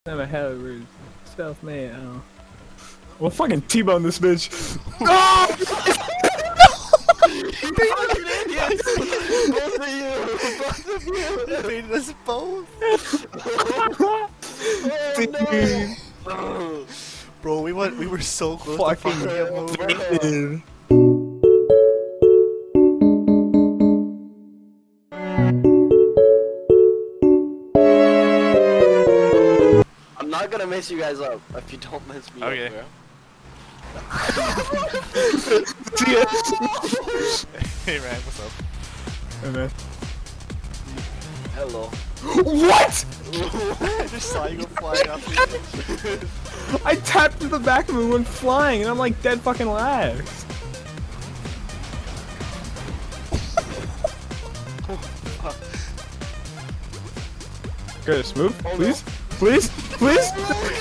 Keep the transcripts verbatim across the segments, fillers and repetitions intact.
I'm a hell of a self-made. Oh. Well, fucking T-bone this bitch. Oh! You fucking idiots! Both of you! Both of you! You beat us both! Oh no! Bro, we went. We were so close Fucking to fucking him over. I'm not gonna mess you guys up if you don't mess me okay. up, bro. Hey Ryan, what's up? Hey man. Hello. What? I just saw you go flying off the edge. I tapped to the back of him and went flying, and I'm like dead fucking last. Curtis, move, Oh, please, no. please, please.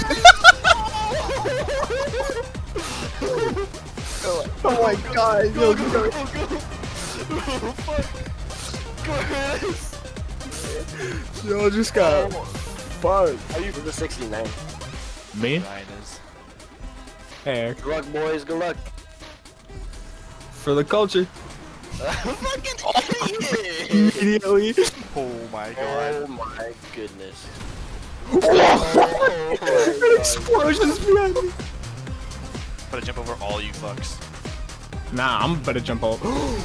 Oh my god, yo, Go, go, go, go, go. Oh, fuck. Curtis. yo, just got fucked. Are you for the sixty-nine? Me? Ryan is. Hey, Good luck, boys. Good luck. for the culture. Fucking idiot. Immediately. Oh my god. Oh my goodness. Oh, Oh my explosions behind me. But I jump over all you fucks. Nah, I'm about to jump out. Oh,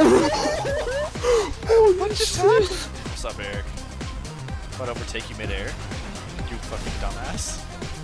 What just happened? What's up, Eric? About to overtake you midair. You fucking dumbass.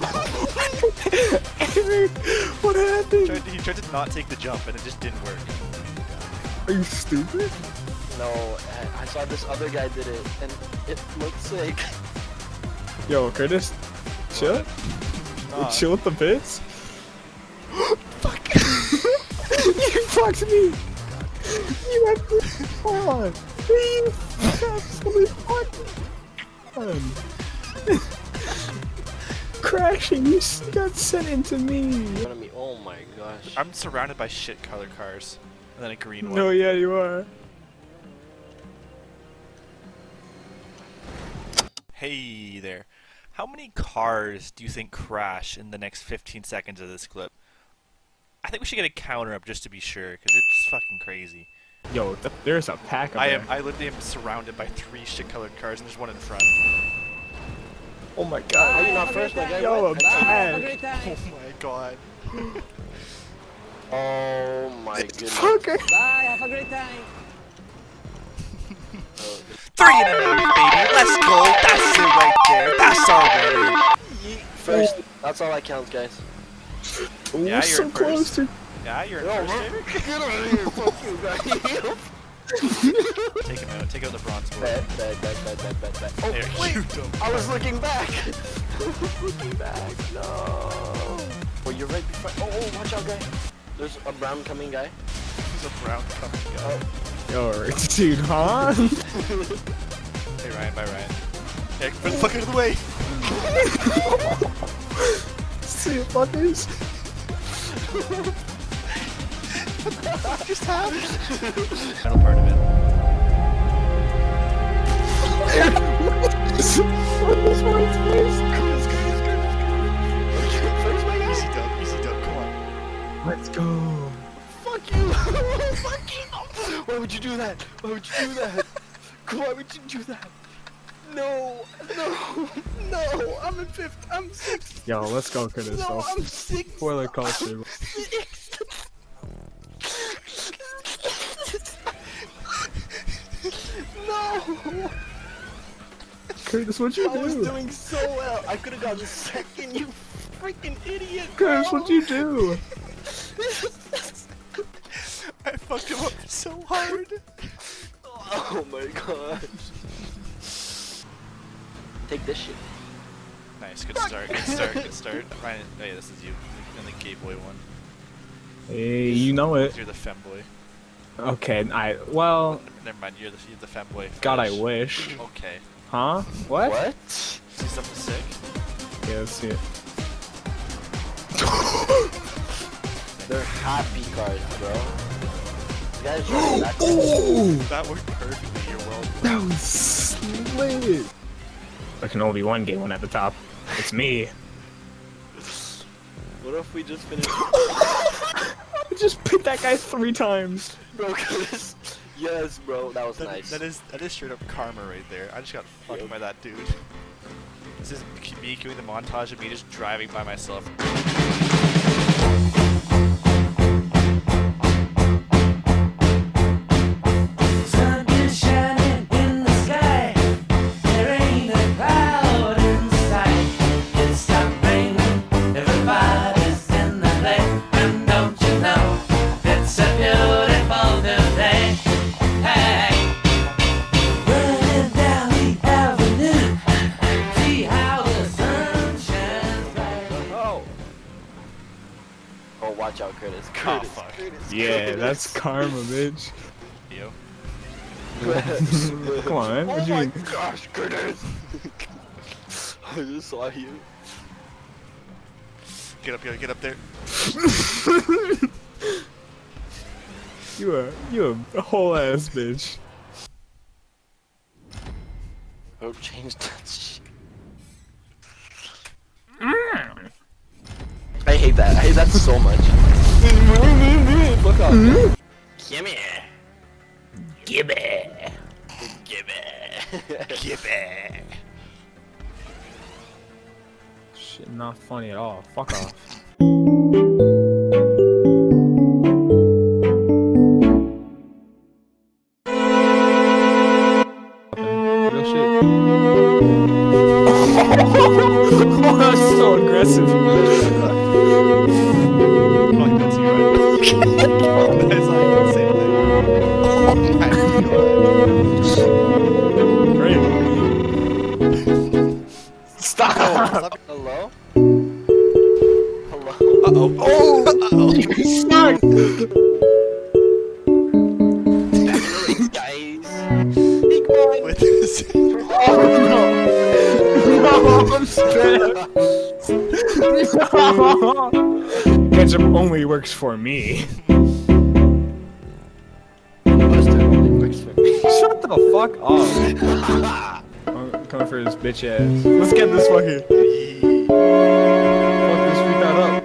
Eric, what He happened? tried, to, he tried to not take the jump and it just didn't work. Are you stupid? No, I, I saw this other guy did it, and it looked sick. Yo, Curtis, chill. Nah. Chill with the bits. Fuck! You fucked me. You have to on. You absolutely fucking on. Crashing. You s- got sent into me. In front of me. Oh my gosh. I'm surrounded by shit color cars. And then a green one. No, yeah, you are. Hey there. How many cars do you think crash in the next fifteen seconds of this clip? I think we should get a counter up just to be sure, because it's just fucking crazy. Yo, th there's a pack of I there. am I literally am surrounded by three shit colored cars and there's one in front. Oh my How god. are you not first, my guy? Yo, a What? pack. Oh my god. Oh my goodness. Fucker. Bye, have a great time. Three and a half, baby. Let's go. That's it right there. That's already. First, that's all that counts, guys. We're Yeah, you're so in close first. to. Yeah, you're in No, first, man. Eric. Get out of here. Fuck you, guys. Take him out. Take out the bronze boy. Bad, bad, bad, bad, bad, bad, bad. Oh, Eric, wait. you dumb I was fuck. looking back. I was looking back. No. Oh, you're right before. Oh, oh, watch out, guy. There's a brown coming guy. He's a brown coming guy. Yo, dude, huh? Hey Ryan, bye Ryan. Eric, get the fuck out of the way. See you fuckers. What just happened? Final part of it. What is one's face? First, my guy. Easy dub, easy dub, come on. Let's go. Fuck you. Fuck you. Why would you do that? Why would you do that? Why would you do that? No, no, no. I'm in fifth. I'm sixth. Yo, let's go, Curtis. No, No, I'm sixth. for the culture. No. Curtis, what'd you I was do? doing so well. I could have gotten second. You freaking idiot. Curtis, bro. what'd you do? I fucked him up so hard. Oh my gosh. Take this shit. Nice, good start, good start, good start. Ryan, oh yeah, this is you. And the gay boy one. Hey, you know it. You're the femboy. Okay, I. Well, Never mind, you're the, you're the femboy. God, I fetish. wish. Okay. Huh? What? What? See something sick? Yeah, let's see it. They're happy cars, bro. You guys are that Oh! That worked perfectly, you're well. That was slit. There can only be one gay one at the top. It's me. What if we just finish? I just picked that guy three times. Bro, Curtis. Yes, bro, that was That, nice. that is that is straight up karma right there. I just got fucked Yep. by that dude. This is me doing the montage of me just driving by myself. Sun is shining in the sky. There ain't a cloud in sight. It stopped raining. Everybody's in the play. And don't you know it's a beautiful new day? Hey, running down the avenue. See how the sun shines bright. Oh. Oh, watch out, Curtis. Oh, Curtis. fuck. Curtis. Yeah, Curtis. that's karma, bitch. Yo. Come on, man. Oh What do you my mean? gosh, Curtis. I just saw you. Get up, get up, get up there. You are you a whole ass bitch. Oh, change that shit. I hate that. I hate that so much. Look up. Gimme. Gimme. Gimme. Gimme. Shit, not funny at all. Fuck off. Real shit. Oh, that's so aggressive. Oh, that's you, right? That's like the same thing. Oh my god. Great. Stop. Stop. Hello? Hello? Uh-oh. Oh! Uh-oh. Stop. Guys. Hey, come on. With this. Oh no. No, I'm scared. Ketchup only works for me. Buster only works for me. Shut the fuck up. I'm coming for his bitch ass. Let's get this fucking. Fuck this freak that up.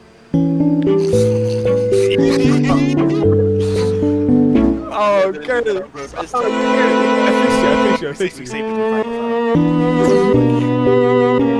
Oh, Curtis. It's Oh, time. Curtis. I fixed you, I fixed you, I We fixed saved, we you. saved it. We're fine, we're fine.